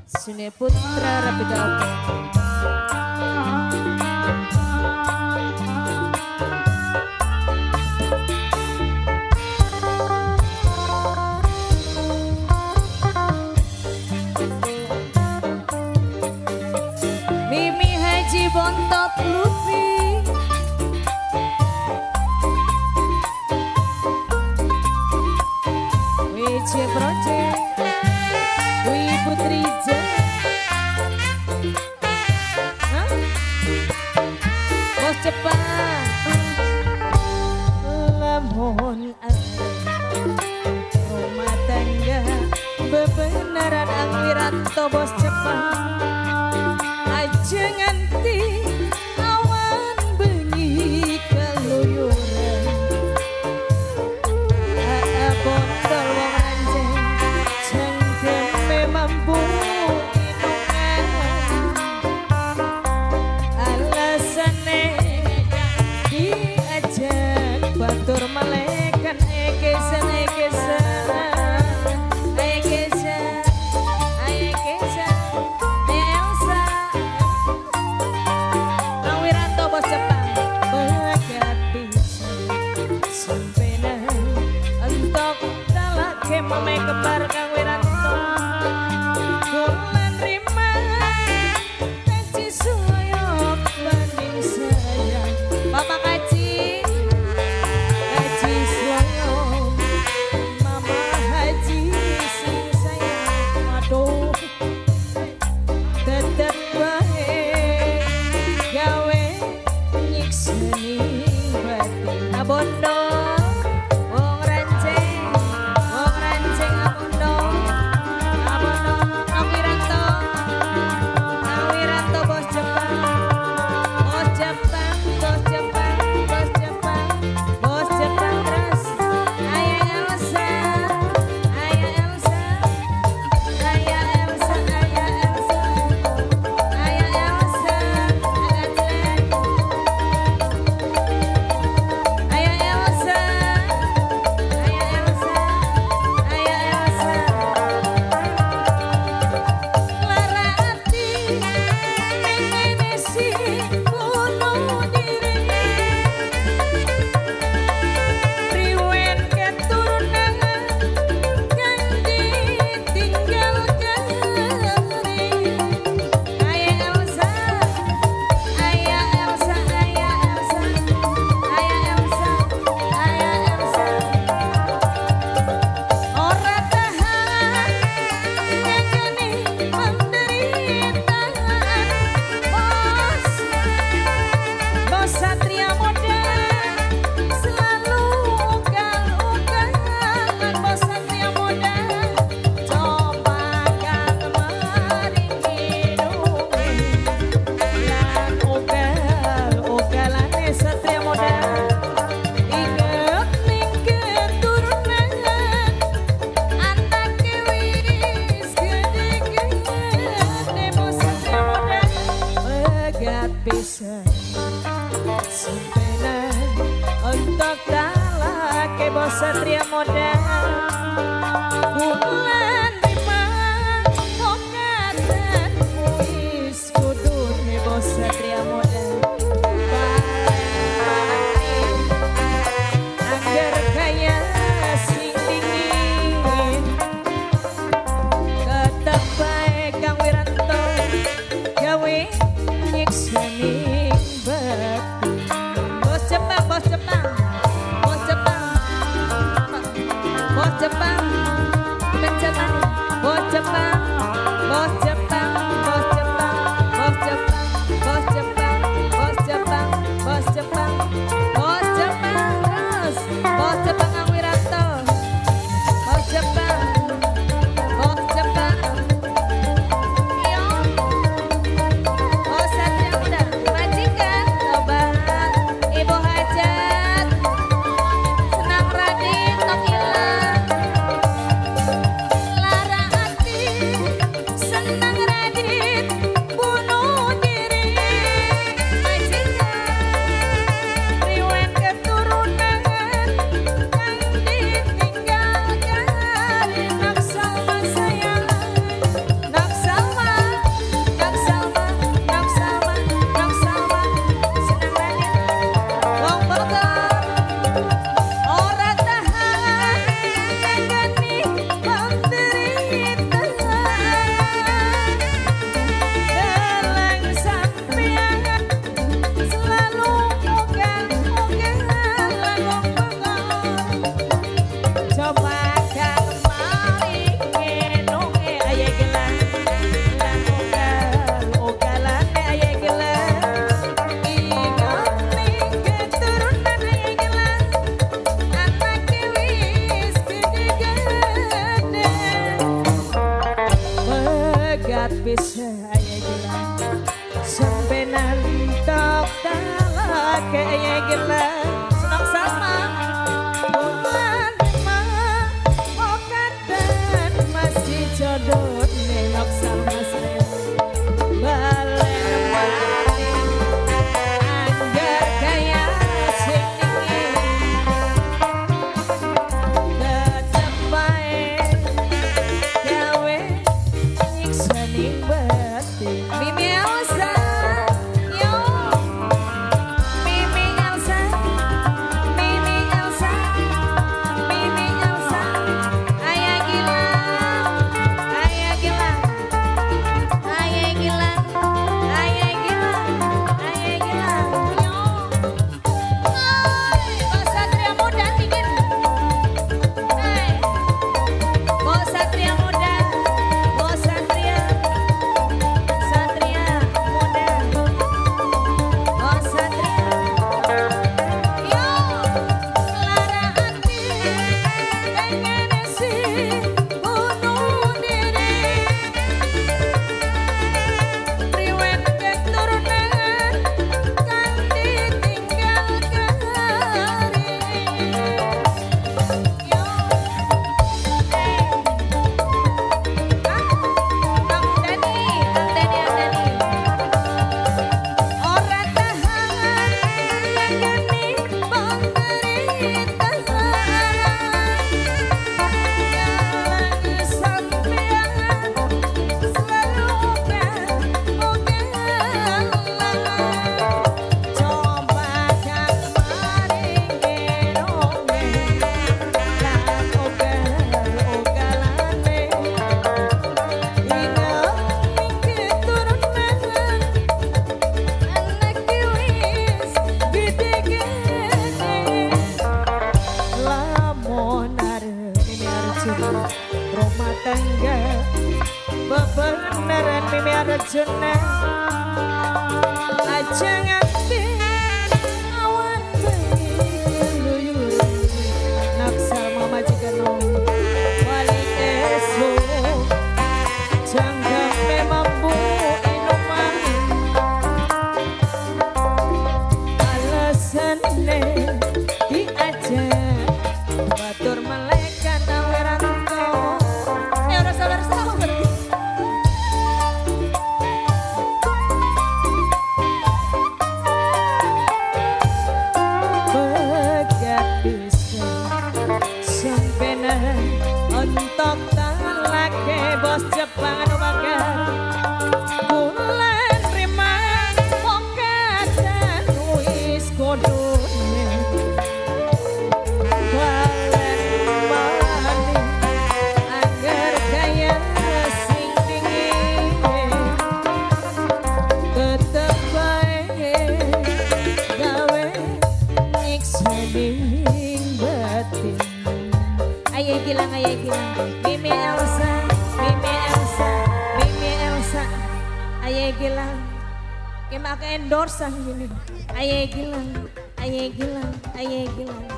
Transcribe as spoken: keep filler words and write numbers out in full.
Sune Putra Rapida Oke. Mimi Haji Bontot Lupi W C Project Dwi Putri J Hah? Bos Jepang Lamun rumah tangga bebenaran Ang Wiranto Bos Jepang aja nganti awan bengi keluyuran aa bondol wong ranjing cengkeme mampu inungan alasane diajak batur malekan ekesan ekesan ekesan ekesan Elsa Ang Wiranto Bos Jepang bagat bisa sampenan entok dalak kemame kebar Kang Wiranto kulan rima taci suyok banding sayang Bapak Haji Haji suyok Mama Haji sing sayang aduh tetep bae gawe nyikseni batin abondo wong ranceng wong ranceng abondo abondo Ang Wiranto Ang Wiranto Bos Jepang Bos Jepang Bos Jepang Bos Jepang Bos Jepang terus Ayah Elsa Ayah Elsa Ayah Elsa Ayah Elsa Ayah Elsa agak jelek Ayah Elsa Ayah Elsa Ayah Elsa Lara hati ngene si bunuh diri riwen keturunan kang ditinggal keri Ayah Elsa Ayah Elsa Ayah Elsa Ayah Elsa Ayah Elsa ora tahan ngekeni penderitaan bos bos Satria Muda selalu ugal-ugalan bos Satria Muda coba kang maring hidungi lan ugal-ugalane Satria Muda inget ning keturunan anake wis gede-gede bos Satria Muda pegat pisan sampenan untuk dalake bos Satria Muda kulan lima hokatan wis kudune bos Satria Muda angger kaya sing dingin tetep bae Kang Wiranto gawe nyikseni batin Bos Jepang Bos Jepang Bos Jepang Bos Jepang Bos Jepang Bos Jepang Bos Jepang Bos Jepang Bos Jepang Bos Jepang Bos Jepang Bos Jepang Bos Jepang terus Bos Jepang Ang Wiranto Bos Jepang Bos Jepang yo Bos Satria Muda majikan obat Ibu Hajat senang Radit Tokila Lara hati senang begat bisa aya gila sampai nantok talak aya gila senang sama bukan mah okatan masih jodoh nenok sama saya balen mati anggar kaya sing tetep bae gawe nyiksaning batin Mimi Elsa yo Mimi Elsa Mimi Elsa Mimi Elsa ayah gila ayah gila ayah gila ayah gila ayah gila yo Bos Satria Muda dingin hey Bos Satria Muda Bos Satria Satria Muda Bos Satria yo lara hati pengen sih bunuh diri riwet keturunan kan ditinggal kari yo eh Kang Kang Dani Kang Dani Dani ora tahan ngagani penderitaan lagi sampean selalu kan ugalan coba kan maring genonge lan ugal-ugalane ingat keturunan anak wis gede-gede lamun arep Mimi Arjuna rumah tangga bebeneran Mimi Arjuna aja nganti awan bengi keluyur naksal mama jika nong wali esok jangan memampu inuman alasannya diajak batur malaikat aweranto eh udah sabar-sabar begat bisa sampena ontok talake bos Jepang anu bakar bulan rima okatan wis kodone balen mani anggar kaya sing dingin tetep bae gawe nyiksaning batin ayah gilang ayah gilang Mimi Elsa Mimi Elsa Mimi Elsa ayah gilang kayak endorse gini ayah gilang ayah gilang ayah gilang